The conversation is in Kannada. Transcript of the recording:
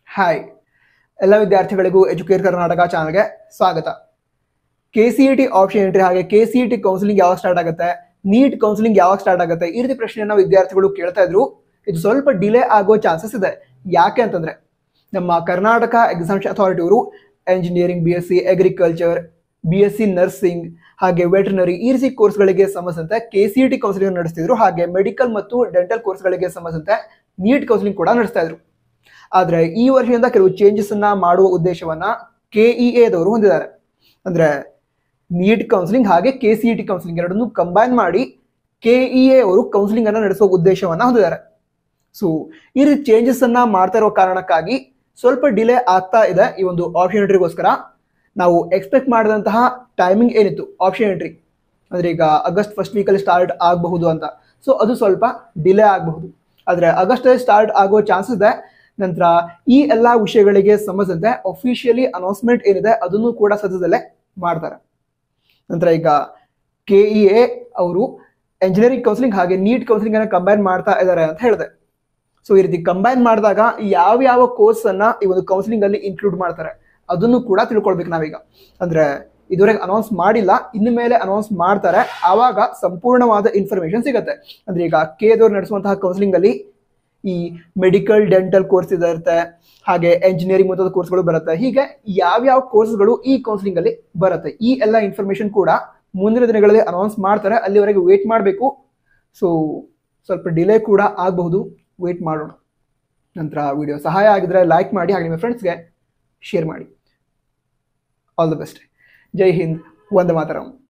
ಹಾಯ್ ಎಲ್ಲ ವಿದ್ಯಾರ್ಥಿಗಳಿಗೂ ಎಜುಕೇಟ್ ಕರ್ನಾಟಕ ಚಾನಲ್ಗೆ ಸ್ವಾಗತ. KCET ಆಪ್ಷನ್ ಎಂಟ್ರಿ ಹಾಗೆ KCET ಕೌನ್ಸಿಲಿಂಗ್ ಯಾವಾಗ ಸ್ಟಾರ್ಟ್ ಆಗುತ್ತೆ, ನೀಟ್ ಕೌನ್ಸಿಲಿಂಗ್ ಯಾವಾಗ ಸ್ಟಾರ್ಟ್ ಆಗುತ್ತೆ, ಈ ರೀತಿ ಪ್ರಶ್ನೆಯನ್ನ ವಿದ್ಯಾರ್ಥಿಗಳು ಕೇಳ್ತಾ ಇದ್ರು. ಇದು ಸ್ವಲ್ಪ ಡಿಲೇ ಆಗೋ ಚಾನ್ಸಸ್ ಇದೆ. ಯಾಕೆ ಅಂತಂದ್ರೆ ನಮ್ಮ ಕರ್ನಾಟಕ ಎಕ್ಸಾಮಿನೇಷನ್ ಅಥಾರಿಟಿ ಅವರು engineering, BSc agriculture, BSc nursing ಹಾಗೆ ವೆಟರ್ನರಿ ಈ ರೀತಿ ಕೋರ್ಸ್ಗಳಿಗೆ ಸಂಬಂಧಿಸಿದಂತೆ KCET ಕೌನ್ಸಿಲಿಂಗ್ ನಡೆಸ್ತಿದ್ರು. ಹಾಗೆ ಮೆಡಿಕಲ್ ಮತ್ತು ಡೆಂಟಲ್ ಕೋರ್ಸ್ಗಳಿಗೆ ಸಂಬಂಧಿಸಿದಂತೆ ನೀಟ್ ಕೌನ್ಸಿಲಿಂಗ್ ಕೂಡ ನಡೆಸ್ತಾ ಇದ್ರು. ಆದ್ರೆ ಈ ವರ್ಷದಿಂದ ಕೆಲವು ಚೇಂಜಸ್ ಅನ್ನ ಮಾಡುವ ಉದ್ದೇಶವನ್ನ KEA ದವರು ಹೊಂದಿದ್ದಾರೆ. ಅಂದ್ರೆ ನೀಟ್ ಕೌನ್ಸಿಲಿಂಗ್ ಹಾಗೆ KCET ಕೌನ್ಸಿಲಿಂಗ್ ಎರಡನ್ನೂ ಕಂಬೈನ್ ಮಾಡಿ KEA ಅವರು ಕೌನ್ಸಿಲಿಂಗ್ ಅನ್ನ ನಡೆಸುವ ಉದ್ದೇಶವನ್ನ ಹೊಂದಿದ್ದಾರೆ. ಸೊ ಈ ರೀತಿ ಚೇಂಜಸ್ ಅನ್ನ ಮಾಡ್ತಾ ಇರೋ ಕಾರಣಕ್ಕಾಗಿ ಸ್ವಲ್ಪ ಡಿಲೇ ಆಗ್ತಾ ಇದೆ ಈ ಒಂದು ಆಪ್ಷನ್ ಎಂಟ್ರಿಗೋಸ್ಕರ. ನಾವು ಎಕ್ಸ್ಪೆಕ್ಟ್ ಮಾಡಿದಂತಹ ಟೈಮಿಂಗ್ ಏನಿತ್ತು ಆಪ್ಷನ್ ಎಂಟ್ರಿ ಅಂದ್ರೆ ಈಗ ಆಗಸ್ಟ್ ಫಸ್ಟ್ ವೀಕಲ್ಲಿ ಸ್ಟಾರ್ಟ್ ಆಗಬಹುದು ಅಂತ, ಸೊ ಅದು ಸ್ವಲ್ಪ ಡಿಲೇ ಆಗಬಹುದು. ಆದ್ರೆ ಆಗಸ್ಟ್ ಅಲ್ಲಿ ಸ್ಟಾರ್ಟ್ ಆಗೋ ಚಾನ್ಸಸ್ ಇದೆ. ನಂತರ ಈ ಎಲ್ಲಾ ವಿಷಯಗಳಿಗೆ ಸಂಬಂಧಿಸಿದಂತೆ ಅಫಿಷಿಯಲಿ ಅನೌನ್ಸ್ಮೆಂಟ್ ಏನಿದೆ ಅದನ್ನು ಕೂಡ ಸದ್ಯದಲ್ಲೇ ಮಾಡ್ತಾರೆ. ನಂತರ ಈಗ KEA ಅವರು ಎಂಜಿನಿಯರಿಂಗ್ ಕೌನ್ಸಿಲಿಂಗ್ ಹಾಗೆ ನೀಟ್ ಕೌನ್ಸಿಲಿಂಗ್ ಅನ್ನ ಕಂಬೈನ್ ಮಾಡ್ತಾ ಇದ್ದಾರೆ ಅಂತ ಹೇಳಿದೆ. ಸೊ ಈ ರೀತಿ ಕಂಬೈನ್ ಮಾಡಿದಾಗ ಯಾವ ಕೋರ್ಸ್ ಅನ್ನ ಈ ಒಂದು ಕೌನ್ಸಿಲಿಂಗ್ ಅಲ್ಲಿ ಇನ್ಕ್ಲೂಡ್ ಮಾಡ್ತಾರೆ ಅದನ್ನು ಕೂಡ ತಿಳ್ಕೊಳ್ಬೇಕು ನಾವೀಗ. ಅಂದ್ರೆ ಇದುವರೆಗೆ ಅನೌನ್ಸ್ ಮಾಡಿಲ್ಲ, ಇನ್ನು ಮೇಲೆ ಅನೌನ್ಸ್ ಮಾಡ್ತಾರೆ, ಆವಾಗ ಸಂಪೂರ್ಣವಾದ ಇನ್ಫಾರ್ಮೇಶನ್ ಸಿಗುತ್ತೆ. ಅಂದ್ರೆ ಈಗ KEA ನಡೆಸುವಂತಹ ಕೌನ್ಸಿಲಿಂಗ್ ಅಲ್ಲಿ ಈ ಮೆಡಿಕಲ್ ಡೆಂಟಲ್ ಕೋರ್ಸ್ ಇರುತ್ತೆ, ಹಾಗೆ ಎಂಜಿನಿಯರಿಂಗ್ ಮುಂತಾದ ಕೋರ್ಸ್ಗಳು ಬರುತ್ತೆ. ಹೀಗೆ ಯಾವ್ಯಾವ ಕೋರ್ಸ್ಗಳು ಈ ಕೌನ್ಸಿಲಿಂಗ್ ಅಲ್ಲಿ ಬರುತ್ತೆ ಈ ಎಲ್ಲ ಇನ್ಫಾರ್ಮೇಶನ್ ಕೂಡ ಮುಂದಿನ ದಿನಗಳಲ್ಲಿ ಅನೌನ್ಸ್ ಮಾಡ್ತಾರೆ. ಅಲ್ಲಿವರೆಗೆ ವೇಟ್ ಮಾಡಬೇಕು. ಸೊ ಸ್ವಲ್ಪ ಡಿಲೇ ಕೂಡ ಆಗಬಹುದು, ವೇಟ್ ಮಾಡೋಣ. ನಂತರ ವಿಡಿಯೋ ಸಹಾಯ ಆಗಿದ್ರೆ ಲೈಕ್ ಮಾಡಿ ಹಾಗೆ ನಿಮ್ಮ ಫ್ರೆಂಡ್ಸ್ಗೆ ಶೇರ್ ಮಾಡಿ. All the best. ಜೈ ಹಿಂದ್, ವಂದೇ ಮಾತರಂ.